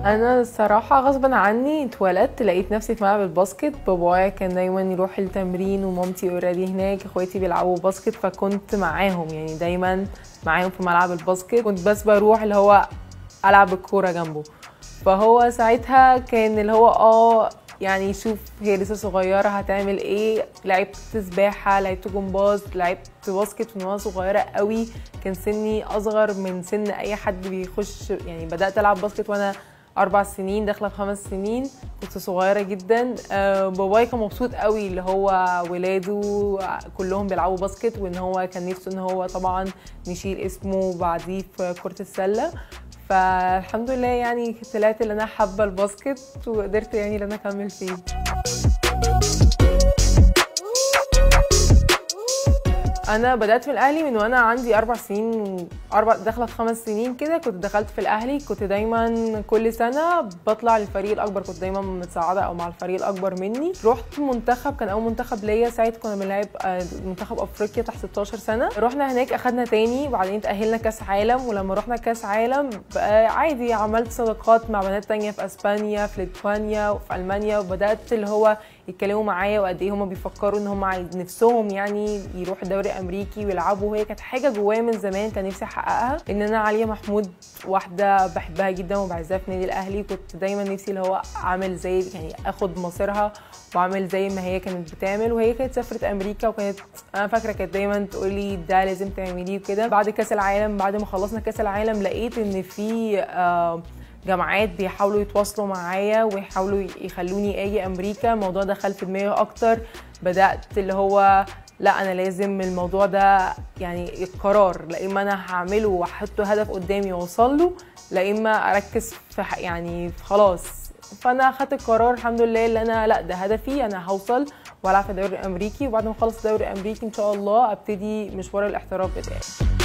انا الصراحه غصبا عني اتولدت لقيت نفسي في ملعب الباسكت. بابايا كان دايما يروح التمرين ومامتي اوريدي هناك، اخواتي بيلعبوا باسكت فكنت معاهم، يعني دايما معاهم في ملعب الباسكت. كنت بس بروح اللي هو العب الكوره جنبه. فهو ساعتها كان اللي هو يعني شوف هي لسه صغيره هتعمل ايه. لعبت سباحه، لعبت جمباز، لعبت باسكت من وانا صغيره قوي. كان سني اصغر من سن اي حد بيخش، يعني بدات العب باسكت وانا 4 سنين داخله في 5 سنين، كنت صغيره جدا. بابايا كان مبسوط قوي اللي هو ولاده كلهم بيلعبوا باسكت، وان هو كان نفسه ان هو طبعا نشيل اسمه بعديه في كره السله. فالحمد لله يعني طلعت اللي انا حابه الباسكت وقدرت يعني ان انا اكمل فيه. انا بدات في الاهلي من وانا عندي 4 سنين، داخله في 5 سنين كده. كنت دخلت في الاهلي، كنت دايما كل سنه بطلع للفريق الاكبر، كنت دايما متصاعده او مع الفريق الاكبر مني. رحت منتخب، كان اول منتخب ليا ساعتها، كنا بنلعب منتخب افريقيا تحت 16 سنه. رحنا هناك اخدنا تاني، وبعدين تاهلنا كاس عالم. ولما رحنا كاس عالم عادي عملت صداقات مع بنات تانية في اسبانيا، في ليتوانيا، وفي المانيا، وبدات اللي هو يتكلموا معايا وقد ايه هم بيفكروا ان هم نفسهم يعني يروحوا الدوري الامريكي ويلعبوا. وهي كانت حاجه جوايا من زمان كان نفسي احققها، ان انا عليا محمود واحده بحبها جدا وبعزها في نادي الاهلي. كنت دايما نفسي اللي هو اعمل زي يعني اخد مصيرها واعمل زي ما هي كانت بتعمل. وهي كانت سافرت امريكا، وكانت انا فاكره كانت دايما تقول لي ده لازم تعمليه وكده. بعد كاس العالم، بعد ما خلصنا كاس العالم، لقيت ان في جامعات بيحاولوا يتواصلوا معايا ويحاولوا يخلوني اجي امريكا. الموضوع دخل في دماغي اكتر، بدات اللي هو لا انا لازم الموضوع ده يعني القرار، لا اما انا هعمله واحط هدف قدامي واوصل له، لا اما اركز في يعني خلاص. فانا اخدت القرار الحمد لله اللي انا لا ده هدفي، انا هوصل والعب في الدوري الامريكي. وبعد ما اخلص الدوري الامريكي ان شاء الله ابتدي مشوار الاحتراف بتاعي.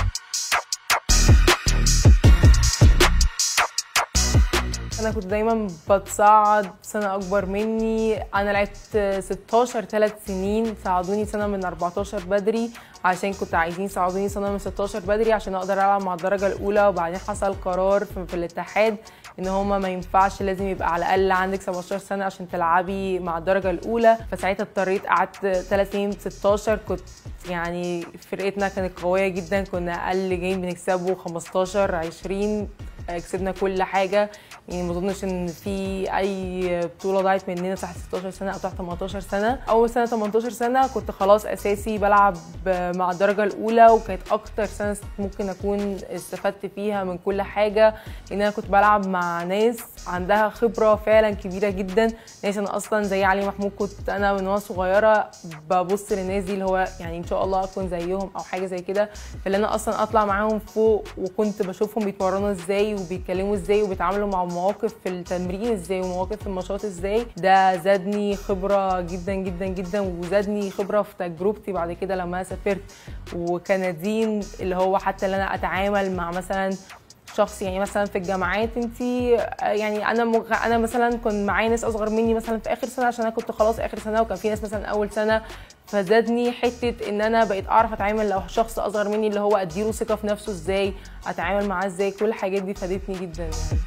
انا كنت دايما بتصعد سنه اكبر مني. انا لعبت 16 3 سنين، صعدوني سنه من 14 بدري عشان كنت عايزين يصعدوني سنه من 16 بدري عشان اقدر العب مع الدرجه الاولى. وبعدين حصل قرار في الاتحاد ان هما ما ينفعش، لازم يبقى على الاقل عندك 17 سنه عشان تلعبي مع الدرجه الاولى. فساعتها اضطريت قعدت 3 سنين 16. كنت يعني فرقتنا كانت قويه جدا، كنا اقل جيم بنكسبه 15 20، كسبنا كل حاجه. يعني ما اظنش ان في اي بطوله ضاعت مننا تحت 16 سنه او تحت 18 سنه. اول سنه 18 سنه كنت خلاص اساسي بلعب مع الدرجه الاولى، وكانت اكتر سنه ممكن اكون استفدت فيها من كل حاجه، ان انا كنت بلعب مع ناس عندها خبره فعلا كبيره جدا. ناس انا اصلا زي علي محمود كنت انا من وانا صغيره ببص للناس دي اللي هو يعني ان شاء الله اكون زيهم او حاجه زي كده. فاللي انا اصلا اطلع معاهم فوق، وكنت بشوفهم بيتمرنوا ازاي وبيتكلموا ازاي وبيتعاملوا مع مواقف في التمرين ازاي ومواقف في الماتشات ازاي، ده زادني خبره جدا جدا جدا، وزادني خبره في تجربتي بعد كده لما سافرت وكندين اللي هو حتى اللي انا اتعامل مع مثلا شخص. يعني مثلا في الجامعات انت يعني انا مثلا كنت معايا ناس اصغر مني مثلا في اخر سنه عشان انا كنت خلاص اخر سنه، وكان في ناس مثلا اول سنه. فزادني حته ان انا بقيت اعرف اتعامل لو شخص اصغر مني اللي هو اديله ثقه في نفسه ازاي، اتعامل معاه ازاي. كل الحاجات دي فادتني جدا يعني.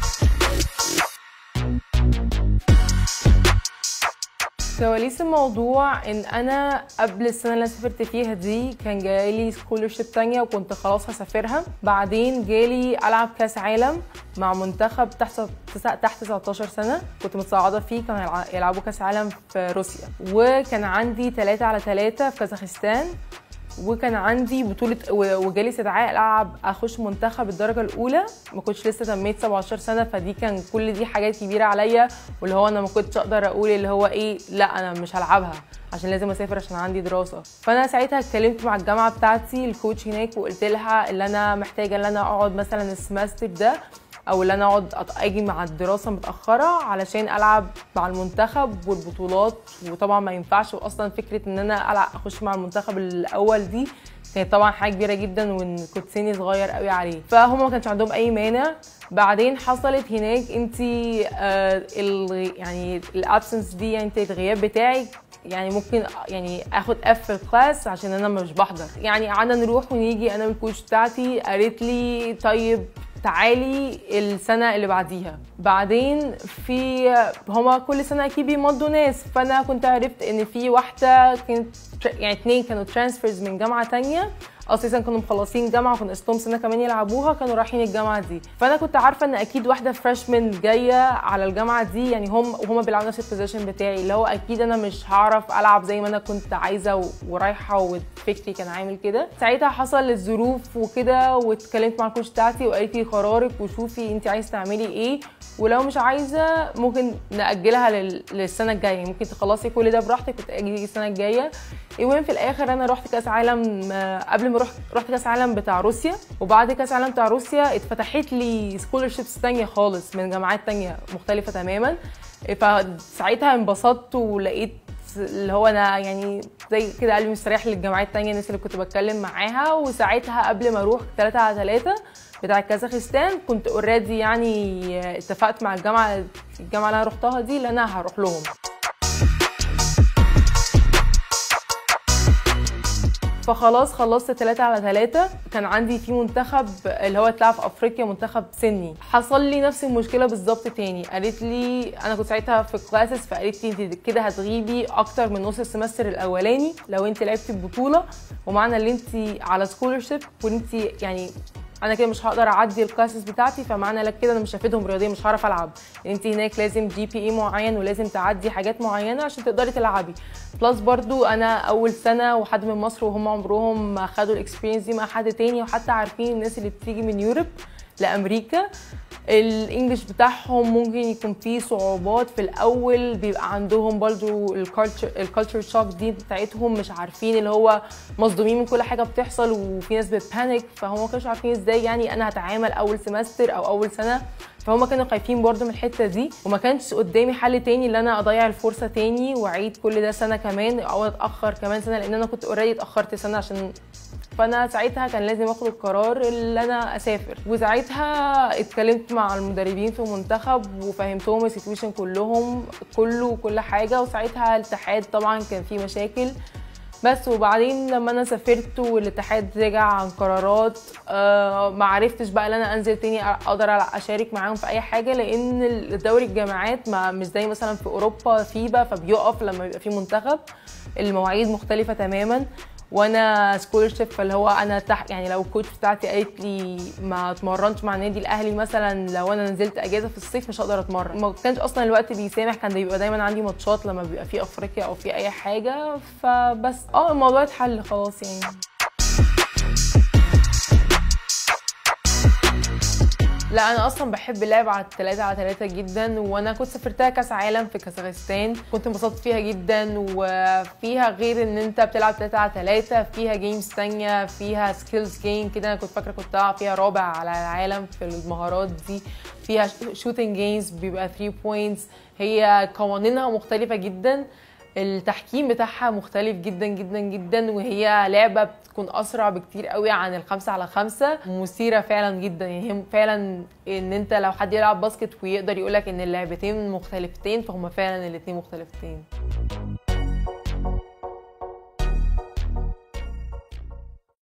كواليس الموضوع ان انا قبل السنه اللي انا سافرت فيها دي كان جايلي سكولرشيب تانية وكنت خلاص هسافرها. بعدين جالي العب كاس عالم مع منتخب تحت 19 سنه، كنت متصاعده فيه، كانوا يلعبوا كاس عالم في روسيا. وكان عندي 3 على 3 في كازاخستان، وكان عندي بطوله وجالي استدعاء العب اخش منتخب الدرجه الاولى. ما كنتش لسه تميت 17 سنه، فدي كان كل دي حاجات كبيره عليا، واللي هو انا ما كنتش اقدر اقول اللي هو ايه لا انا مش هلعبها عشان لازم اسافر عشان عندي دراسه. فانا ساعتها اتكلمت مع الجامعه بتاعتي الكوتش هناك وقلت لها اللي انا محتاجه ان انا اقعد مثلا السمستر ده، او اللي انا اقعد اجي مع الدراسه متاخره علشان العب مع المنتخب والبطولات. وطبعا ما ينفعش، واصلا فكره ان انا اخش مع المنتخب الاول دي كانت طبعا حاجه كبيره جدا، وكنت سني صغير قوي عليه. فهم ما كانش عندهم اي مانع. بعدين حصلت هناك انت يعني الابسنس دي، يعني انت الغياب بتاعك يعني ممكن يعني اخد اف في الكلاس عشان انا مش بحضر. يعني قعدنا نروح ونيجي، انا والكوتش بتاعتي قالت لي طيب تعالي السنه اللي بعديها. بعدين في هما كل سنه اكيد بيمضوا ناس، فانا كنت عرفت ان في واحده كانت يعني 2 كانوا ترانسفيرز من جامعه تانية، اساسا كانوا مخلصين جامعه وكان قسطهم سنه كمان يلعبوها، كانوا رايحين الجامعه دي. فانا كنت عارفه ان اكيد واحده فريشمان جايه على الجامعه دي، يعني هم بيلعبوا نفس البوزيشن بتاعي، اللي هو اكيد انا مش هعرف العب زي ما انا كنت عايزه ورايحه وفكري كان عامل كده. ساعتها حصل الظروف وكده، واتكلمت مع الكوتش بتاعتي وقالت لي قرارك وشوفي انت عايزه تعملي ايه، ولو مش عايزه ممكن ناجلها للسنه الجايه، ممكن تخلصي كل ده براحتك وتاجلي السنه الجايه. المهم في الاخر انا رحت كاس عالم، قبل ما رحت كاس عالم بتاع روسيا، وبعد كاس عالم بتاع روسيا اتفتحت لي سكولرشيبس تانية خالص من جامعات تانية مختلفه تماما. فساعتها انبسطت ولقيت اللي هو انا يعني زي كده قلبي مستريح للجامعات التانية، الناس اللي كنت بتكلم معاها. وساعتها قبل ما اروح 3-على-3 بتاع كازاخستان كنت اوريدي يعني اتفقت مع الجامعه اللي انا رحتها دي اللي انا هروح لهم. فخلاص خلصت 3-على-3. كان عندي في منتخب اللي هو اتلعب في افريقيا، منتخب سني. حصل لي نفس المشكله بالظبط تاني، قالت لي انا كنت ساعتها في كلاسز، فقالت لي انت كده هتغيبي اكتر من نص السمستر الاولاني لو انت لعبتي البطوله، ومعنى ان انت على سكولرشيب وانت يعني انا كده مش هقدر اعدي الكلاسز بتاعتي، فمعنى لك كده انا مش هفيدهم رياضيا، مش هعرف العب. انت هناك لازم GPA معين ولازم تعدي حاجات معينه عشان تقدري تلعبي. بلس برضو انا اول سنه وحد من مصر وهم عمرهم ما خدوا الاكسبيرينس دي مع حد تاني، وحتى عارفين الناس اللي بتيجي من يوروب لامريكا الانجليش بتاعهم ممكن يكون فيه صعوبات في الاول، بيبقى عندهم برضو الكالتشر شوك دي بتاعتهم، مش عارفين اللي هو مصدومين من كل حاجه بتحصل، وفي ناس بتبانيك، فهم ما كانوش عارفين ازاي يعني انا هتعامل اول سمستر او اول سنه. فهم كانوا خايفين برضو من الحته دي، وما كانش قدامي حل تاني ان انا اضيع الفرصه تاني واعيد كل ده سنه كمان او اتاخر كمان سنه، لان انا كنت اوريدي اتاخرت سنه عشان فانا ساعتها كان لازم اخد القرار اللي انا اسافر. وساعتها اتكلمت مع المدربين في المنتخب وفهمتهم السيتويشن كل حاجه، وساعتها الاتحاد طبعا كان فيه مشاكل بس. وبعدين لما انا سافرت والاتحاد رجع عن قرارات ما عرفتش بقى ان انا انزل تاني اقدر اشارك معاهم في اي حاجه، لان الدوري الجامعات مش زي مثلا في اوروبا فيبا فبيقف لما بيبقى فيه منتخب، المواعيد مختلفه تماما. وانا سكولرشيب فاللي هو انا يعني لو الكوتش بتاعتي قالت لي ما اتمرنش مع النادي الاهلي مثلا، لو انا نزلت اجازه في الصيف مش هقدر اتمرن. ما كانش اصلا الوقت بيسامح، كان بيبقى دايما عندي ماتشات لما بيبقى في افريقيا او في اي حاجه، فبس الموضوع اتحل خلاص يعني. لا انا اصلا بحب اللعب على 3-على-3 جدا، وانا كنت سافرتها كاس عالم في كازاخستان كنت انبسطت فيها جدا، وفيها غير ان انت بتلعب 3-على-3 فيها جيمز تانية، فيها سكيلز جيم كده. انا كنت فاكره كنت فيها رابع على العالم في المهارات دي، فيها شوتنج جيمز بيبقى 3 بوينتس، هي قوانينها مختلفه جدا، التحكيم بتاعها مختلف جدا جدا جدا، وهي لعبه بتكون اسرع بكتير قوي عن ال5-على-5، مثيره فعلا جدا. يعني هي فعلا ان انت لو حد يلعب باسكت ويقدر يقولك ان اللعبتين مختلفتين، فهم فعلا الاتنين مختلفتين.